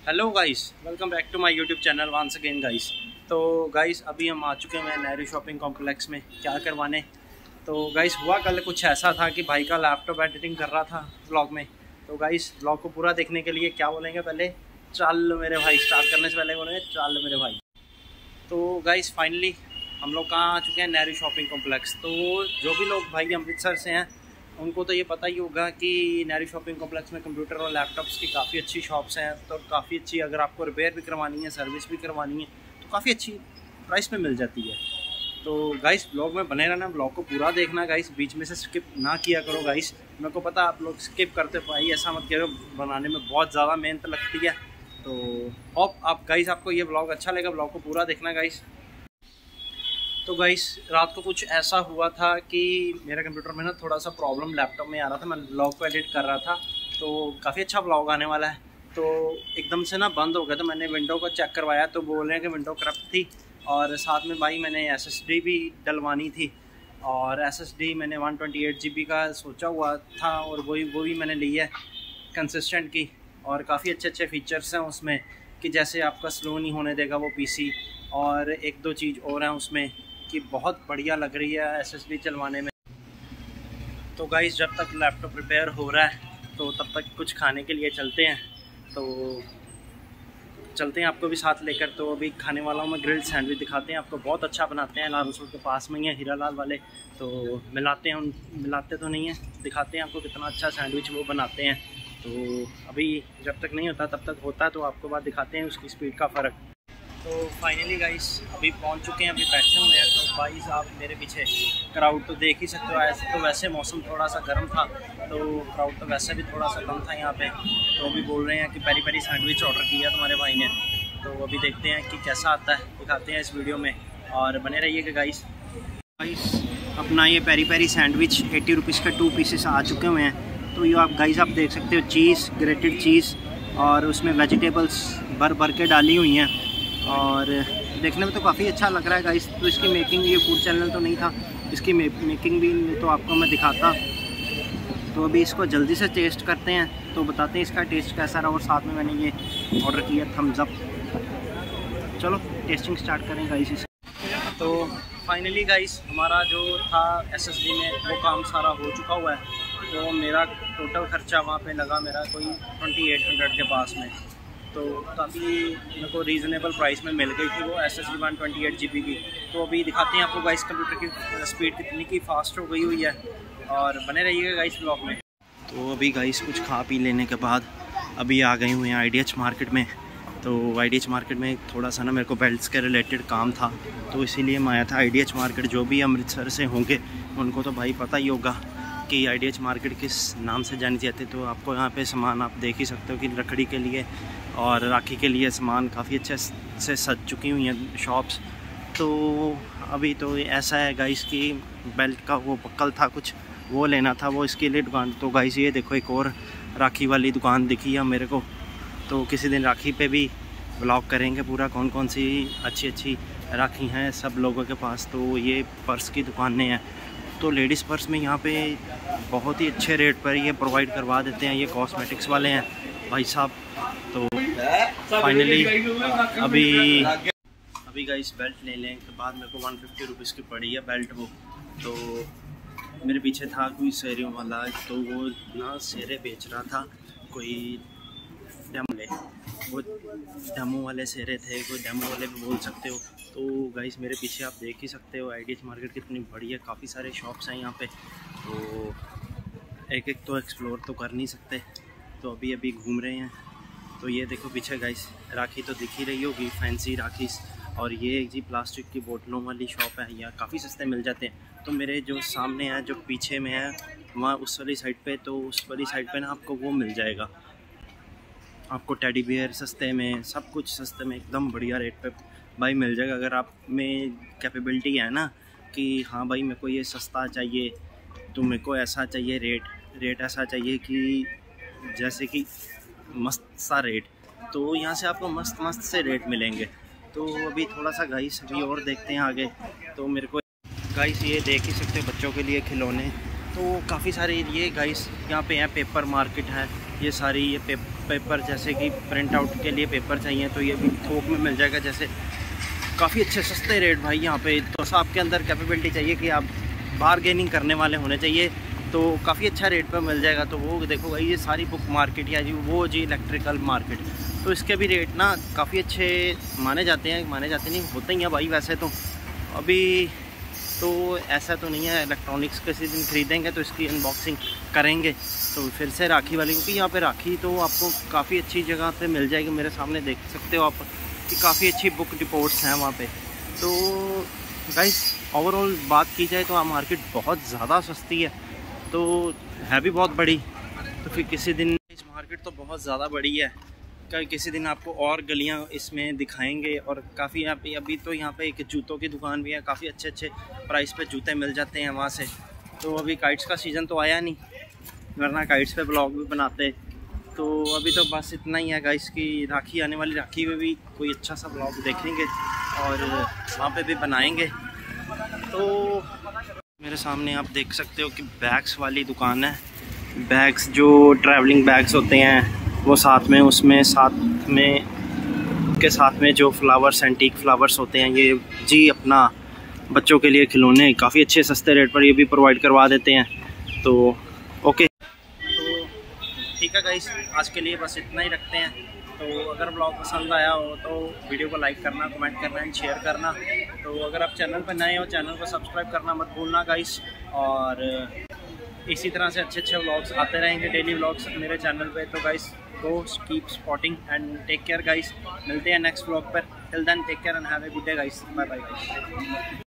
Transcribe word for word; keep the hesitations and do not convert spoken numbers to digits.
Hello guys, welcome back to my YouTube channel once again guys. तो guys अभी हम आ चुके हैं नेहरू शॉपिंग कॉम्प्लेक्स में क्या करवाने। तो गाइस हुआ कल कुछ ऐसा था कि भाई का लैपटॉप एडिटिंग कर रहा था व्लॉग में। तो गाइस व्लॉग को पूरा देखने के लिए क्या बोलेंगे, पहले चल मेरे भाई, स्टार्ट करने से पहले बोलेंगे चल मेरे भाई। तो गाइस फाइनली हम लोग कहाँ आ चुके हैं, नेहरू शॉपिंग कॉम्प्लेक्स। तो जो भी लोग भाई अमृतसर से हैं उनको तो ये पता ही होगा कि नेहरू शॉपिंग कॉम्प्लेक्स में कंप्यूटर और लैपटॉप्स की काफ़ी अच्छी शॉप्स हैं। तो काफ़ी अच्छी, अगर आपको रिपेयर भी करवानी है, सर्विस भी करवानी है, तो काफ़ी अच्छी प्राइस में मिल जाती है। तो गाइस ब्लॉग में बने रहना, ब्लॉग को पूरा देखना गाइस, बीच में से स्किप ना किया करो गाइस। मेरे को पता आप लोग स्किप करते भाई, ऐसा मत करो, बनाने में बहुत ज़्यादा मेहनत लगती है। तो होप आप गाइस आपको ये ब्लॉग अच्छा लगेगा, ब्लॉग को पूरा देखना गाइस। तो गाइस रात को कुछ ऐसा हुआ था कि मेरे कंप्यूटर में ना थोड़ा सा प्रॉब्लम लैपटॉप में आ रहा था, मैं ब्लॉग को एडिट कर रहा था। तो काफ़ी अच्छा ब्लॉग आने वाला है, तो एकदम से ना बंद हो गया। तो मैंने विंडो को चेक करवाया तो बोल रहे हैं कि विंडो करप्ट थी, और साथ में भाई मैंने एस एस डी भी डलवानी थी। और एस एस डी मैंने one twenty eight G B का सोचा हुआ था, और वही वो भी मैंने ली है कंसिस्टेंट की। और काफ़ी अच्छे अच्छे फीचर्स हैं उसमें कि जैसे आपका स्लो नहीं होने देगा वो पीसी, और एक दो चीज़ और हैं उसमें कि बहुत बढ़िया लग रही है एसएसडी चलवाने में। तो गाइस जब तक लैपटॉप रिपेयर हो रहा है तो तब तक कुछ खाने के लिए चलते हैं। तो चलते हैं आपको भी साथ लेकर। तो अभी खाने वाला हूँ मैं, ग्रिल्ड सैंडविच दिखाते हैं आपको, बहुत अच्छा बनाते हैं, लाल रसूल के पास में ही है हीरा लाल वाले। तो मिलाते हैं, उन मिलाते तो नहीं हैं, दिखाते हैं आपको कितना अच्छा सैंडविच वो बनाते हैं। तो अभी जब तक नहीं होता तब तक होता है, तो आपको बात दिखाते हैं उसकी स्पीड का फ़र्क। तो फाइनली गाइस अभी पहुंच चुके हैं, अभी बैठे हुए हैं। तो भाई साहब मेरे पीछे क्राउड तो देख ही सकते हो। ऐसे तो वैसे मौसम थोड़ा सा गर्म था, तो क्राउड तो वैसे भी थोड़ा सा कम था यहाँ पे। तो अभी बोल रहे हैं कि पेरी पेरी सैंडविच ऑर्डर किया तुम्हारे भाई ने। तो अभी देखते हैं कि कैसा आता है, दिखाते हैं इस वीडियो में, और बने रहिएगा गाइस। गाइस अपना ये peri peri sandwich eighty rupees का टू पीसेस आ चुके हुए हैं। तो ये आप गाइस आप देख सकते हो, चीज़, ग्रेटेड चीज़, और उसमें वेजिटेबल्स भर भर के डाली हुई हैं, और देखने में तो काफ़ी अच्छा लग रहा है गाइस। तो इसकी मेकिंग, ये फूड चैनल तो नहीं था, इसकी मेकिंग भी तो आपको मैं दिखाता। तो अभी इसको जल्दी से टेस्ट करते हैं, तो बताते हैं इसका टेस्ट कैसा रहा। और साथ में मैंने ये ऑर्डर किया थम्स अप। चलो टेस्टिंग स्टार्ट करें गाइस इसे। तो फाइनली गाइस हमारा जो था एसएसडी में वो काम सारा हो चुका हुआ है। तो मेरा टोटल खर्चा वहाँ पे लगा मेरा कोई ट्वेंटी एट हंड्रेड के पास में। तो काफ़ी मेरे को रीज़नेबल प्राइस में मिल गई थी वो S S D one twenty eight G B की। तो अभी दिखाते हैं आपको गाइस कंप्यूटर की स्पीड कितनी की फास्ट हो गई हुई है, और बने रहिएगा गाइस ब्लॉग में। तो अभी गाइस कुछ खा पी लेने के बाद अभी आ गए हुए हैं आई डी एच मार्केट में। तो आई डी एच मार्केट में थोड़ा सा ना मेरे को बेल्ट्स के रिलेटेड काम था, तो इसीलिए मैं आया था आई डी एच मार्केट। जो भी अमृतसर से होंगे उनको तो भाई पता ही होगा कि आई डी एच मार्केट किस नाम से जानी जाती है। तो आपको यहाँ पे सामान आप देख ही सकते हो कि लकड़ी के लिए और राखी के लिए सामान काफ़ी अच्छे से सज चुकी हुई हैं शॉप्स। तो अभी तो ऐसा है गाइस कि बेल्ट का वो पक्कल था कुछ, वो लेना था, वो इसके लिए दुकान। तो गाइस ये देखो एक और राखी वाली दुकान दिखी है मेरे को। तो किसी दिन राखी पे भी ब्लॉग करेंगे पूरा, कौन कौन सी अच्छी अच्छी राखी हैं सब लोगों के पास। तो ये पर्स की दुकानें हैं, तो लेडीज़ पर्स में यहाँ पे बहुत ही अच्छे रेट पर ये प्रोवाइड करवा देते हैं। ये कॉस्मेटिक्स वाले हैं भाई साहब। तो फाइनली अभी अभी गाइस बेल्ट ले लेने के बाद मेरे को वन फिफ्टी रुपीज़ की पड़ी है बेल्ट वो। तो मेरे पीछे था कोई सेरे वाला, तो वो ना सेरे बेच रहा था, कोई डेमो ले, वो डेमो वाले सेरे थे, कोई डेमो वाले भी बोल सकते हो। तो गाइस मेरे पीछे आप देख ही सकते हो आई डी एच मार्केट कितनी बड़ी है, काफ़ी सारे शॉप्स हैं यहाँ पे। तो एक एक तो एक्सप्लोर तो कर नहीं सकते, तो अभी अभी घूम रहे हैं। तो ये देखो पीछे गाइस राखी तो दिख ही रही होगी, फैंसी राखी। और ये एक जी प्लास्टिक की बोतलों वाली शॉप है, यहाँ काफ़ी सस्ते मिल जाते हैं। तो मेरे जो सामने है, जो पीछे में है, वहाँ उस वाली साइड पे, तो उस वाली साइड पे ना आपको वो मिल जाएगा, आपको टेडी बियर सस्ते में, सब कुछ सस्ते में एकदम बढ़िया रेट पे भाई मिल जाएगा। अगर आप में कैपेबिलिटी है ना कि हाँ भाई मेरे को ये सस्ता चाहिए, तो मेरे को ऐसा चाहिए, रेट रेट ऐसा चाहिए कि जैसे कि मस्त सा रेट, तो यहाँ से आपको मस्त मस्त से रेट मिलेंगे। तो अभी थोड़ा सा गाइस अभी और देखते हैं आगे। तो मेरे को गाइस ये देख ही सकते हो बच्चों के लिए खिलौने, तो काफ़ी सारे ये गाइस यहाँ पे हैं। पेपर मार्केट है, ये सारी ये पे, पेपर, जैसे कि प्रिंट आउट के लिए पेपर चाहिए तो ये भी थोक में मिल जाएगा। जैसे काफ़ी अच्छे सस्ते रेट भाई यहाँ पे। तो आपके अंदर कैपेबिलिटी चाहिए कि आप बारगेनिंग करने वाले होने चाहिए, तो काफ़ी अच्छा रेट पर मिल जाएगा। तो वो देखो भाई ये सारी बुक मार्केट या जी वो जी इलेक्ट्रिकल मार्केट, तो इसके भी रेट ना काफ़ी अच्छे माने जाते हैं। माने जाते नहीं होते ही हैं भाई वैसे तो। अभी तो ऐसा तो नहीं है, इलेक्ट्रॉनिक्स किसी दिन ख़रीदेंगे तो इसकी अनबॉक्सिंग करेंगे। तो फिर से राखी वाली, क्योंकि यहाँ पे राखी तो आपको काफ़ी अच्छी जगह पे मिल जाएगी। मेरे सामने देख सकते हो आप कि काफ़ी अच्छी बुक डिपोर्ट्स हैं वहाँ पे। तो गाइस ओवरऑल बात की जाए तो मार्केट बहुत ज़्यादा सस्ती है, तो है भी बहुत बड़ी। तो फिर किसी दिन इस मार्केट तो बहुत ज़्यादा बड़ी है, कल किसी दिन आपको और गलियां इसमें दिखाएंगे। और काफ़ी यहाँ पे अभी तो यहाँ पे एक जूतों की दुकान भी है, काफ़ी अच्छे अच्छे प्राइस पे जूते मिल जाते हैं वहाँ से। तो अभी काइट्स का सीज़न तो आया नहीं, वरना काइट्स पे ब्लॉग भी बनाते। तो अभी तो बस इतना ही है गाइस की राखी आने वाली, राखी में भी कोई अच्छा सा ब्लॉग देखेंगे और वहाँ पे भी बनाएंगे। तो मेरे सामने आप देख सकते हो कि बैग्स वाली दुकान है। बैग्स जो ट्रैवलिंग बैग्स होते हैं वो साथ में, उसमें साथ में के साथ में जो फ्लावर्स एंटीक फ्लावर्स होते हैं, ये जी अपना बच्चों के लिए खिलौने काफ़ी अच्छे सस्ते रेट पर ये भी प्रोवाइड करवा देते हैं। तो ओके, तो ठीक है गाइस, आज के लिए बस इतना ही रखते हैं। तो अगर ब्लॉग पसंद आया हो तो वीडियो को लाइक करना, कमेंट करना एंड शेयर करना। तो अगर आप चैनल पर नए हो चैनल को सब्सक्राइब करना मत भूलना गाइस। और इसी तरह से अच्छे अच्छे व्लॉग्स आते रहेंगे, डेली व्लॉग्स मेरे चैनल पे। तो guys go keep spotting and take care guys. मिलते हैं नेक्स्ट व्लॉग पर। Till then take care and have a good day guys. Bye bye guys.